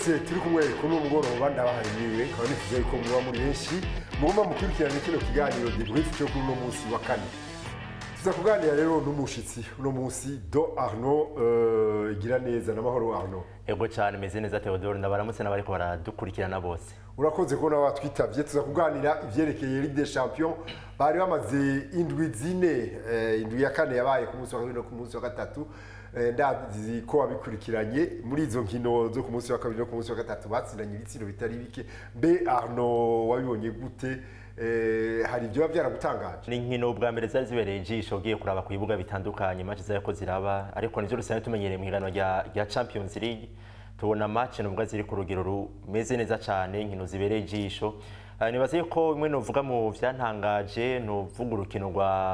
mwese turi kumwe kuri uyu mugoroba ndabahariwe kandi nifuza ko muba muri benshi mugomba mukurikirana kino kiganiro debrief cyo kuri uno munsi wa kane. Tuza kuganira rero n'umushitsi uno munsi Do Arnaud Giraneza n'amahoro Arnaud. Ego cyane meze neza Theodore ndabaramutse n'abariko baradukurikirana bose. Urakoze ko nawe twitavye tuza kuganira ivyerekeye Ligue des Champions bari bamaze indwi zine indwi ya kane yabaye ku munsi wa kabiri no ku munsi wa gatatu. Ndazi ko abikurikiranye muri izo nkino zo ku munsi wa kabiri no ku munsi wa gatatu batsindanye ibitsino bitari bike. Mbe Arnaud wabibonye gute? Hari ibyo byaragutangaje ni nkino bwa mbere zari zibereye ijisho ugiye kuraba ku bibuga bitandukanye match zako ziraba ariko nivyo rusanzwe tumenyereye mu hirano rya Champions League tubona match nubwo ziri ku rugero rumeze neza cyane nkino zibereye ijisho. Nibaze ko imwe novuga mu vyantangaje novuga urukino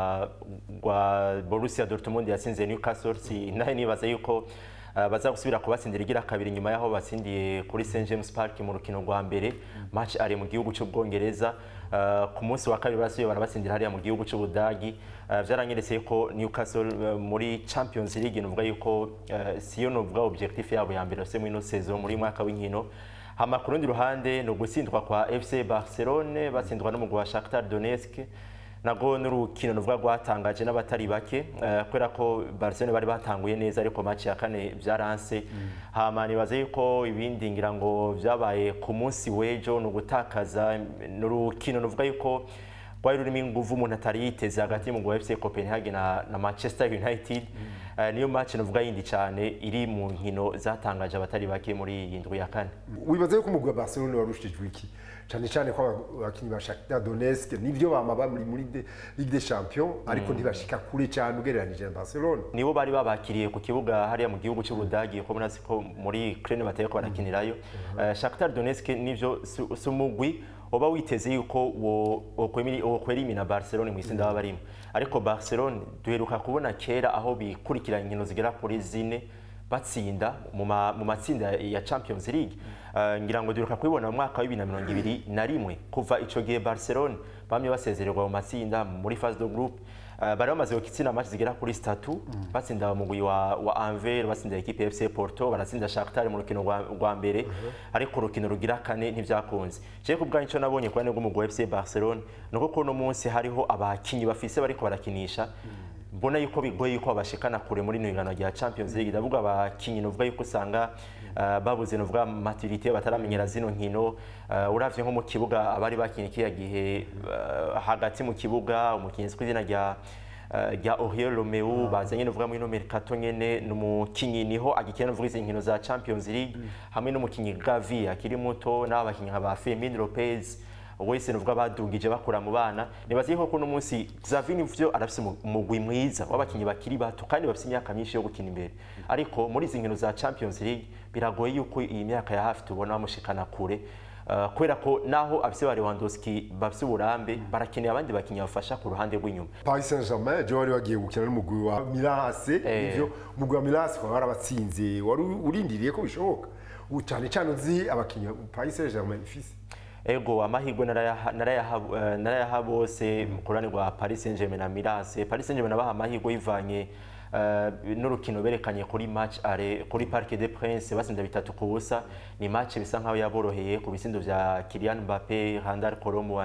rwa Borussia Dortmund yasinze Newcastle nahe nibaze yuko baza gusubira kubatsindira igira kabiri nyuma yaho batsindiye kuri St James Park mu rukino rwa mbere match ari mu gihugu cy'Ubwongereza. Ku munsi wa kabiri barasubiye barabatsindira hariya mu gihugu cy'Ubudagi. Vyaranyeretse ko Newcastle muri Champions League novuga yuko siyo novuga objectif yabo ya mbere se muri no saison muri mwaka w'inkino. Hama ku rundi ruhande no gutsindwa kwa FC Barcelone batsindwa n'umugwi wa Shakhtar Donetsk nago n'urukino novuga rwatangaje n'abatari bake kwera ko Barcelone bari batanguye neza ariko match ya kane vyaranse. Hama nibaze yuko ibindi ngira ngo vyabaye ku munsi wejo no gutakaza n'urukino novuga yuko rwari rurimo inguvu umuntu atari yiteze hagati mu FC Copenhagen na Manchester United. Niyo match novuga yindi cyane iri mu nkino zatangaje abatari bake muri iyi ndwi ya kane. Wibaze ko umugwi wa Barcelona warushijwe iki cyane ko abakinyi ba Shakhtar Donetsk nivyo bama muri Ligue des Champions ariko ntibashika kure cyane ugereranije na Barcelona. Nibo bari babakiriye ku kibuga hariya mu gihugu cy'Ubudagi ko munazi ko muri Ukraine bateye ko barakinirayo. Shakhtar Donetsk nivyo sumugwi oba witeze yuko wo kwerimina Barcelona mu isinda babarimo ariko Barcelona duheruka kubona kera aho bikurikiranye inkino zigera kuri zine batsinda mu matsinda ya Champions League. Ngira ngo duheruka kubibona mu mwaka wa 2021 kuva ico gihe Barcelona bamye basezererwa mu matsinda muri phase de groupe. Bari bamaze gukina match zigera kuri 3 batsinda umugwi wa Anvers batsinda equipe FC Porto baratsinda Shakhtar mu rukino rwa mbere ariko urukino rugira kane ntivyakunze. Je kubwa ico nabonye kwa nego umugwi wa FC Barcelona nuko ko no munsi hariho abakinyi bafise bariko barakinisha mbona yuko bigoye yuko abashikana kure muri nirano rya Champions League. Ndavuga abakinyi novuga yuko usanga babuze novuga maturité bataramenyera zino nkino. Uravye nko mu kibuga abari bakinye kiya gihe hagati mu kibuga umukinyi twizina rya Oriol Romeu bazanye novuga muri no mercato nyene n'umukinyi niho agikena novuga izi nkino za Champions League hamwe n'umukinyi Gavi akiri muto n'abakinyi nka ba Fermin Lopez wese novuga badugije bakura mu bana. Nibaze ko kuno munsi Xavi nivyo arafise umugwi mwiza w'abakinyi bakiri bato kandi bafise imyaka myinshi yo gukina imbere ariko muri izi nkino za Champions League biragoye yuko iyi myaka ya hafi tubona bamushikana kure. Kwera ko naho abise ba Lewandowski bafise uburambe barakeneye abandi bakinyi bafasha ku ruhande rw'inyuma. Paris Saint-Germain je wari wagiye gukina n'umugwi wa Milan AC nivyo umugwi wa Milan AC barabatsinze wari urindiriye ko bishoboka cyane uzi abakinyi Paris Saint-Germain ifise. Ego amahirwe narayaha bose mu kurani rwa Paris Saint-Germain na Milan AC. Paris Saint-Germain nabaha amahirwe yivanye n'urukino berekanye kuri match kuri Parc des Princes batsinda 3-0. Ni match bisa nkaho yaboroheye ku bisindo vya Kylian Mbappé, Randal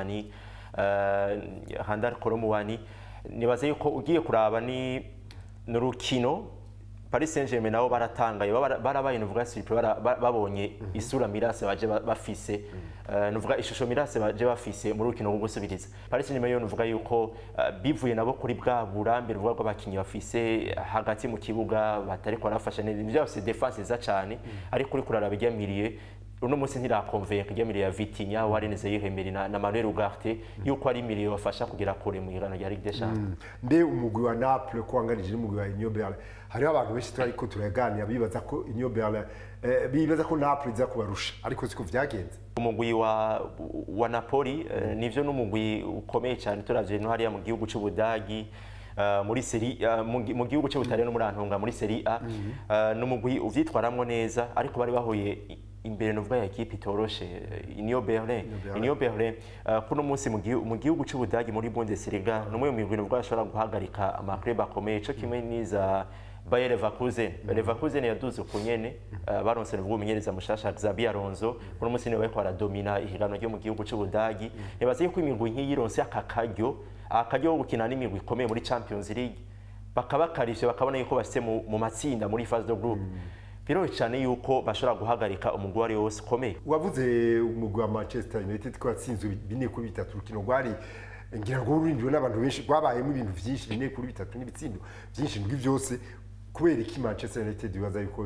Colomwani. Nibaze yuko ugiye kuraba ni n'urukino Paris Saint-Germain nabo baratangaye barabaye nuvuga surprise babonye isura Mirase baje bafise nuvuga ishusho Mirase baje bafise muri rukino rwo gusubiriza. Paris Saint-Germain yo nuvuga yuko bivuye nabo kuri bwa burambe ruvuga ko abakinyi bafise hagati mu kibuga batari ko arafasha neza byose defense za cyane ariko kuri kuraraba igemiriye uno munsi ntirakonveye igemiriye ya Vitinha wareneze yihemeri na Manuel Ugarte yuko ari imiriye bafasha kugira kure mu irano rya Ligue des Champions. Mbe umugwi wa Naples ko wanganije n'umugwi wa Union Berlin hari abantu benshi turiko turaganira bibaza ko Union Berlin bibaza ko Naples iza kubarusha ariko siko vyagenze. Umugwi wa Napoli nivyo n'umugwi ukomeye cyane turavye no hariya mu gihugu cy'Ubudagi muri Serie mu gihugu cy'Ubutaliyano no muri Antonga muri Serie A n'umugwi uvyitwaramwo neza ariko bari bahuye imbere novuga ya equipe itoroshe Union Berlin kuno munsi mu gihugu cy'Ubudagi muri Bundesliga no mu migwi novuga ashobora guhagarika amaklub akomeye cyo kimwe niza Bayer Leverkusen yaduze ku nyene baronse n'ubwo umenyereza mushasha Xabi Alonso muri munsi niwe bariko baradomina ihiganwa ryo mu gihugu cy'Ubudagi nibaze ko imigwi nk'iyi ironse akakaryo gukina n'imigwi ikomeye muri Champions League bakabakarishye bakabona yuko bashitse mu matsinda muri phase de group biroroshye cyane yuko bashobora guhagarika umugwi wari wose ukomeye. Wavuze umugwi wa Manchester United ko watsinzwe 4-3 urukino rwari ngira ngo urindiwe n'abantu benshi rwabayemo ibintu byinshi 4-3 n'ibitsindo byinshi ndwi byose kubera iki Manchester United bibaza yuko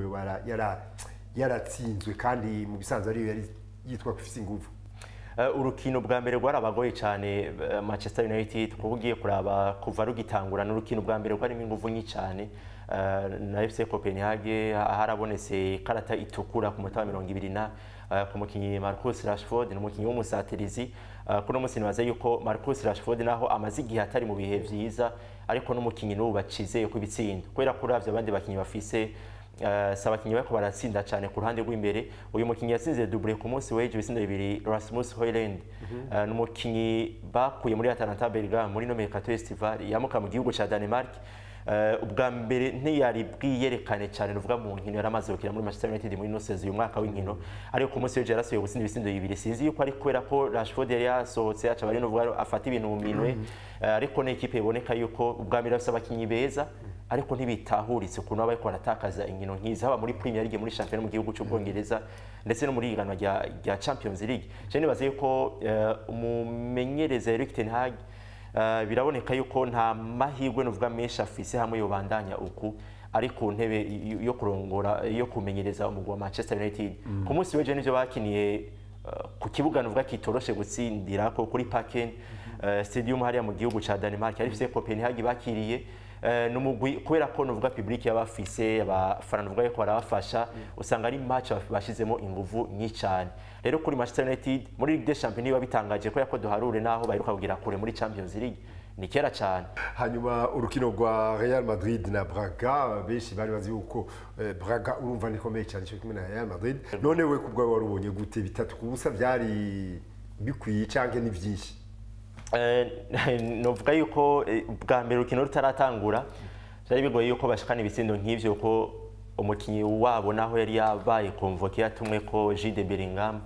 yaratsinzwe kandi mu bisanzwe ari yari yitwa kufise ingufu. Urukino bwa mbere rwarabagoye cyane Manchester United kuko ugiye kuraba kuva rugitangura n'urukino bwa mbere rwarimo ingufu nyinshi cyane na FC Copenhagen harabonetse karata itukura ku mutama 20 ku mukinyi Marcus Rashford n'umukinyi w'umusatirizi kuno musi nibaza yuko Marcus Rashford naho amaze igihe atari mu bihe vyiza ariko n'umukinyi n'ubu bacizeye ku bitsindo kubera kuravye abandi bakinyi bafise sabakinyi bako baratsinda cyane ku ruhande rw'imbere uyu mukinyi yatsinze double ku munsi w'ejo ibitsindo 2 Rasmus Højlund n'umukinyi bakuye muri Atalanta Bergamo muri Mercato Estival yamuka mu gihugu ca Denmark ubwa mbere ntiyari bwiyerekane cyane nuvuga mu nkino yaramaze gukina muri Manchester United muri no season uyu mwaka w'inkino ariko ku munsi w'ejo yarasuye gutsinda ibitsindo 2 sinzi yuko ari kubera ko Rashford yari yasohotse aca bari nuvuga afata ibintu mu minwe ariko ne equipe iboneka yuko ubwa mbere bafite abakinyi beza ariko ntibitahuritse ukuntu abaye ko baratakaza inkino nk'izi haba muri Premier League muri Champions mu gihugu cy'Ubwongereza ndetse no muri iganwa rya Champions League je nibaze yuko umumenyereza Erik ten Hag biraboneka yuko nta mahirwe nuvuga menshi afise hamwe yobandanya uku ari ku ntebe yo kurongora yo kumenyereza umugwi wa Manchester United ku munsi w'ejo nivyo bakiniye ku kibuga nuvuga kitoroshe gutsindira ko kuri Parken Stadium hariya mu gihugu ca Denmark ari FC Copenhagen bakiriye numugwi kubera ko nuvuga public yabafise abafana nuvuga ko barabafasha usanga ari match bashizemo inguvu nyinshi cyane rero kuri Manchester United muri Ligue des Champions babitangaje ko yako duharure naho bayiruka kugira kure muri Champions League ni kera cyane. Hanyuma urukino rwa Real Madrid na Braga benshi bari bazi yuko Braga urumva ni komeye cyane cyo kimwe na Real Madrid none we kubwa warubonye gute bitatu kubusa byari bikwiye canke ni byinshi? Novuga yuko bwa mbere urukino rutaratangura byari bigoye yuko bashikana ibitsindo nk'ivyo ko umukinyi wabo naho yari yabaye convoqué yatumwe ko Jude Bellingham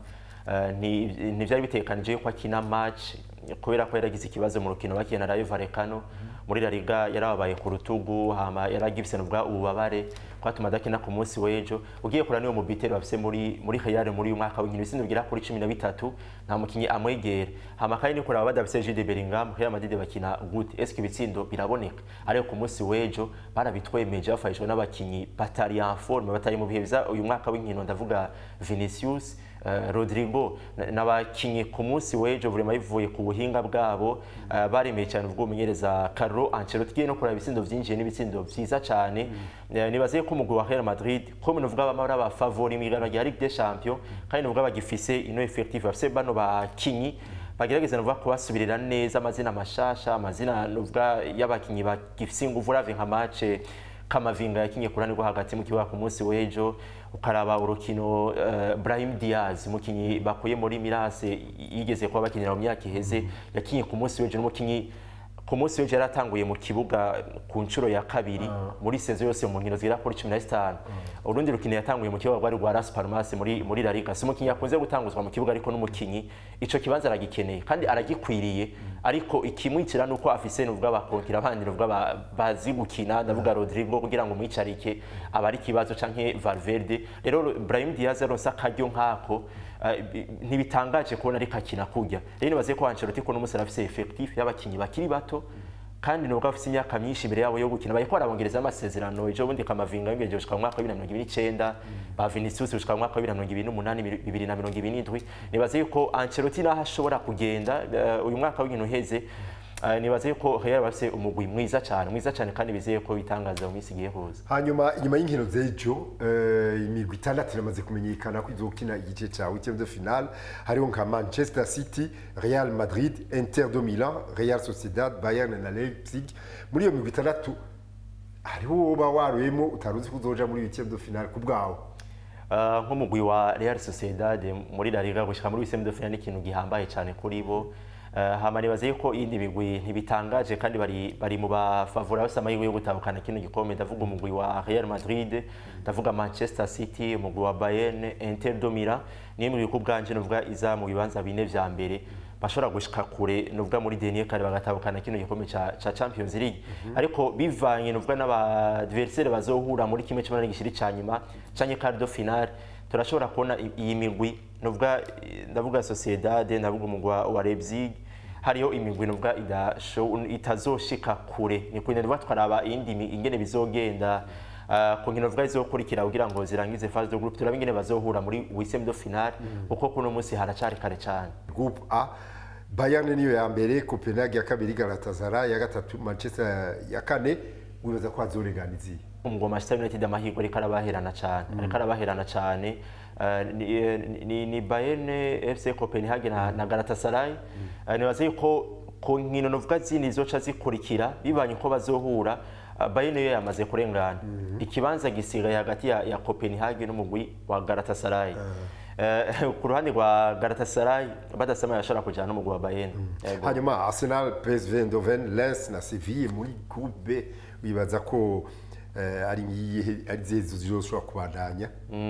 ni byari bitekanije yuko akina match kubera ko yaragize ikibazo mu rukino bakina na Rayo Vallecano muri La Liga yarabaye ku rutugu hama yaragifise n'ubwa ububabare kwatuma adakina ku munsi w'ejo ugiye kura niyo mubitero bafise muri Real muri uyu mwaka w'inkino ibitsindo bigira kuri 13 nta mukinyi amwegera hama kandi ni kuraba badafise Jude Bellingham Real Madrid bakina gute est-ce que ibitsindo biraboneka ariko ku munsi w'ejo barabitwemeje bafashwe n'abakinyi batari en forme batari mu bihe biza uyu mwaka w'inkino ndavuga Vinicius Rodrigo n'abakinyi ku munsi w'ejo vraiment bivuye ku buhinga bwabo baremeye cyane ubwo umenyereza Carlo Ancelotti no kuraba ibitsindo byinjiye n'ibitsindo byiza cyane nibaze ko umugwi wa Real Madrid ko muvuga bamara ba favori mu iganwa rya Ligue des Champions kandi nuvuga bagifise ino effective bafise bano bakinyi bagerageza nuvuga kubasubirira neza amazina mashasha amazina nuvuga y'abakinyi bagifise inguvu rave nka match Kamavinga yakinye kurani rwo hagati mu kibuga ku munsi w'ejo ukaraba urukino Brahim Diaz mukinyi bakuye muri Mirase yigeze kuba bakinira mu myaka iheze yakinye ku munsi w'ejo n'umukinyi ku munsi w'ejo yaratanguye mu kibuga ku ncuro ya kabiri muri sezo yose mu nkino zira kuri 15 urundi rukino yatanguye mu kibuga rwari rwa Las Palmas muri La Liga umukinyi yakunze gutanguzwa mu kibuga ariko n'umukinyi ico kibanza aragikeneye kandi aragikwiriye ariko ikimwicira nuko afise nuvuga abakonkira abandi nuvuga bazi gukina ndavuga Rodrigo kugira ngo mwicarike abari kibazo canke Valverde rero Brahim Diaz aronsa karyo nkako ntibitangaje kubona ariko akina kujya rero nibaze ko Ancelotti ko n'umusara afise effectif y'abakinyi bakiri bato kandi nuvuga afise imyaka myinshi imbere yabo yo gukina bayiko arabongereza amasezerano ejo bundi Kamavinga yingeje gushika mu mwaka wa 2029 ba Vinicius gushika mu mwaka wa 2028 2027 nibaze yuko Ancelotti naho ashobora kugenda uyu mwaka w'inkino heze nibaze yuko Real bafise umugwi mwiza cyane kandi bizeye ko bitangaza mu minsi igiye kuza. Hanyuma inyuma y'inkino z'ejo imigwi 6 iramaze kumenyekana ko izokina igice ca 8e de finale hariho nka Manchester City, Real Madrid, Inter de Milan, Real Sociedad, Bayern na Leipzig. Muri iyo migwi 6 hariho uba waruyemo utaruzi kuzoja muri 8e de finale kubwawo. Nk'umugwi wa Real Sociedad muri La Liga gushika muri 8e de finale ikintu gihambaye cyane kuri bo hama nibaza yuko iyindi migwi ntibitangaje kandi bari mu bafavora bose amahirwe yo gutahukana kino gikombe. Ndavuga umugwi wa Real Madrid, ndavuga Manchester City, umugwi wa Bayern, Inter de Milan, ni mu bwanje nuvuga iza mu bibanza bine vya mbere bashobora gushika kure nuvuga muri dernier kare bagatahukana kino gikombe ca Champions League. Ariko bivanye nuvuga n'aba adversaire bazohura muri kimwe cy'umunani gishiri cyanyuma canke quart de finale, turashobora kubona iyi migwi nuvuga ndavuga Sociedad, ndavuga umugwi wa Leipzig, hariyo imigwi nuvuga itazoshika kure. Ni kwine nuvuga twaraba indi ingene bizogenda ku nkino vuga izokurikira kugira ngo zirangize phase de groupe, turaba ingene bazohura muri huitième de finale uko kuno munsi haracari kare cyane. Groupe A, Bayern niyo ya mbere, Copenhagen ya kabiri, Galatasaray ya gatatu, Manchester ya kane. Wibaza ko azoreganiziye umugwi wa Manchester United amahirwe ariko arabaherana cyane, ni Bayern, FC Copenhagen na Galatasaray. Nibaza yuko ku nkino novuga zindi zoca zikurikira bibanye uko bazohura, Bayern yo yamaze kurengana. Ikibanza gisigaye hagati ya Copenhagen n'umugwi wa Galatasaray. Ku ruhande rwa Galatasaray badasama yashara kujana n'umugwi wa Bayern. Hanyuma Arsenal, PSV Eindhoven, Lens na Seville muri groupe B. Wibaza ko ari zizo zizoshobora kubandanya?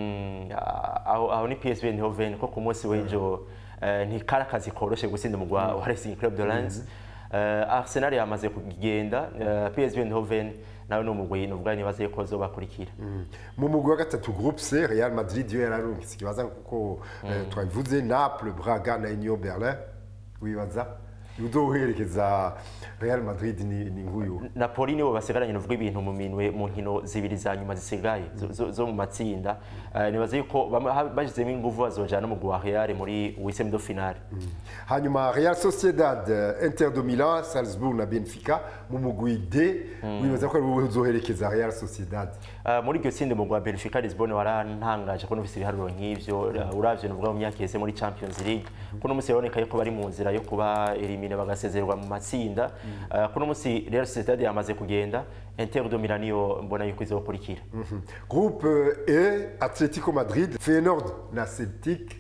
Aho ni PSV Eindhoven ko ku munsi w'ejo ntikara kazi koroshe gutsinda umugwi wa Racing Club de Lens. Arsenal yamaze kugenda, PSV Eindhoven nawe n'umugwi nuvuga nibaze ko zobakurikira. Mu mugwi wa gatatu groupe C, Real Madrid yo yararungitse ikibaza kuko twabivuze, Naples, Braga na Union Berlin. Wibaza uzoherekeza Real Madrid ni nguyu? Napoli nibo basigaranye nuvuga ibintu mu minwe mu nkino zibiri za nyuma zisigaye zo mu matsinda. Nibaze yuko bashizemo inguvu bazojana mu gwa Real muri huitième de finale. Hanyuma Real Sociedad, Inter de Milan, Salzburg na Benfica mu mugwi D. Wibaza ko uzoherekeza Real Sociedad? Muri iryo tsinde mu gwa Benfica Lisbonne warantangaje ko nufise ibiharuro nk'ivyo, uravye nuvuga mu myaka yeze muri Champions League kuno musi yaboneka yuko bari mu nzira yo kuba elimine bagasezerwa mu matsinda. Kuno musi Real Sociedad yamaze kugenda, Inter de Milan niyo mbona yuko izokurikira. Groupe E, Atletico Madrid, Feyenoord na Celtic.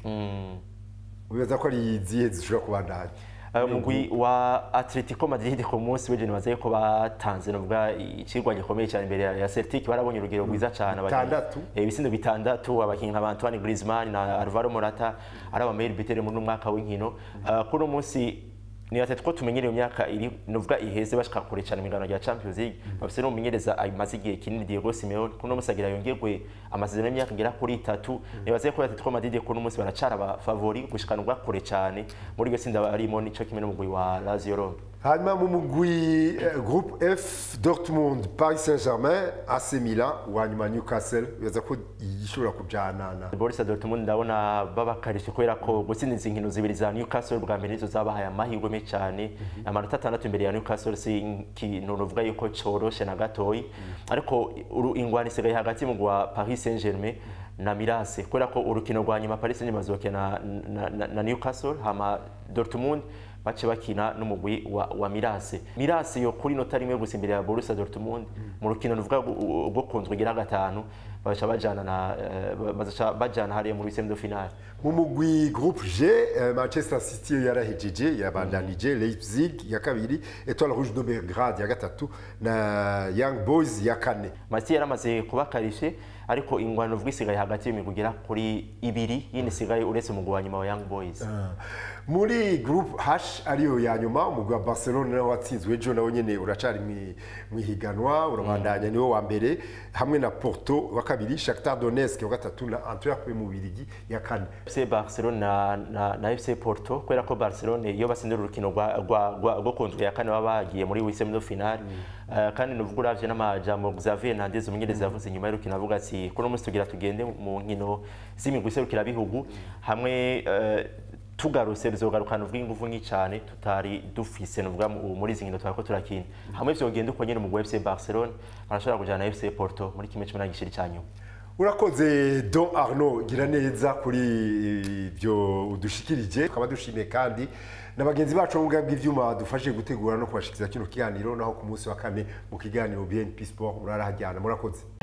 Wibaza ko ari izihe zishobora kubandanya? Umugwi wa Atletico Madrid ku munsi w'ejo nibaza yuko batanze nuvuga ikigwa gikomeye cyane imbere ya Celtic. Barabonye urugero rwiza cyane ibisindo bitandatu, abakinyi nka Antoine Griezmann na Alvaro Morata ari abameri bitere muri mwaka w'inkino. Kuno munsi ni Atletico tumenyereye imyaka iri nuvuga iheze bashaka kure cyane imigano ya Champions League. Bafise no mumenyereza amaze igihe kinini Diego Simeone, kuno musagira yongerwe amasezerano y'imyaka ngera kuri 3. Nibaze ko Atletico Madrid kuno munsi baracara ba favori gushikanurwa kure cyane muri iryo tsinda barimo nico kimwe n'umugwi wa Lazio Rome. Hanyuma mu mugwi groupe F, Dortmund, Paris Saint-Germain, AC Milan, wanyuma Newcastle. Wibaza ko yishobora kujana na Borussia Dortmund. Ndabona babakarishe kubera ko gutsinda inkino zibiri za Newcastle bwa mbere nizo zabahaye amahirwe cyane. Amanota 6 imbere ya Newcastle si kintu novuga yuko coroshe na gatoyi, ariko ingwani isigaye hagati mu gwa Paris Saint-Germain na Mirase kubera ko urukino rwa nyuma Paris Saint-Germain bazokina na Newcastle, hama Dortmund bace bakina n'umugwi wa Mirase yo kuri nota rimwe gusa imbere ya Borussia Dortmund mu rukino ruvuga rwo kunzwe gira gatanu. Bacha bajana hariya muri huitième de finale. Mu mugwi groupe G, Manchester City yarahejeje yabandanije, Leipzig ya kabiri, Etoile Rouge de Belgrade ya gatatu na Young Boys ya kane. Mati yaramaze kubakarishe ariko ingwano vuga hagati y'imigwi gera kuri ibiri yindi sigaye uretse umugwi wa nyuma wa Young Boys. Muri groupe H ariyo ya nyuma, umugwi wa Barcelona nawo watsinzwe ejo nawo nyene uracari mwihiganwa, urabandanya niwo wa mbere hamwe na Porto wa kabiri, Shakhtar Donetsk wa gatatu na Antwerp mu Birigi ya kane. FC Barcelona na FC Porto kubera ko Barcelona iyo basindira urukino rwo kunzwe ya kane babagiye muri huitième de finale. Kandi nuvuga uravye n'amajambo Xavier Hernandez umunyereza yavuze nyuma y'urukino avuga ati kuno munsi tugira tugende mu nkino z'imigwi serukira bihugu hamwe tugarutse bizogarukana uvuga inguvu nyicane tutari dufise nuvuga muri izi nkino twako turakina hamwe vyogenda uko nyene mu FC Barcelona barashobora kujana na FC Porto muri kimwe cy'umunani gishiri cyanyuma. Urakoze Don Arnaud gira neza kuri byo udushikirije, tukaba dushimiye kandi n'abagenzi bacu mu bwabwi ivyuma dufashe gutegura no kubashikiza kino kiganiro naho ku munsi wa kane mu kiganiro BNP Sport urarahajyana. Murakoze.